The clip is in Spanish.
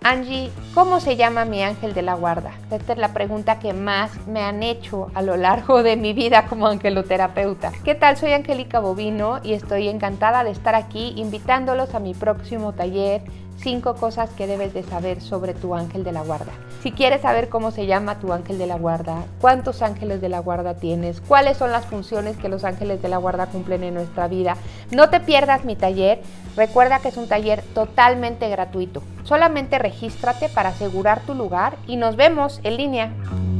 Angie, ¿cómo se llama mi ángel de la guarda? Esta es la pregunta que más me han hecho a lo largo de mi vida como angeloterapeuta. ¿Qué tal? Soy Angélica Bovino y estoy encantada de estar aquí invitándolos a mi próximo taller 5 cosas que debes de saber sobre tu ángel de la guarda. Si quieres saber cómo se llama tu ángel de la guarda, cuántos ángeles de la guarda tienes, cuáles son las funciones que los ángeles de la guarda cumplen en nuestra vida, no te pierdas mi taller. Recuerda que es un taller totalmente gratuito. Solamente regístrate para asegurar tu lugar y nos vemos en línea.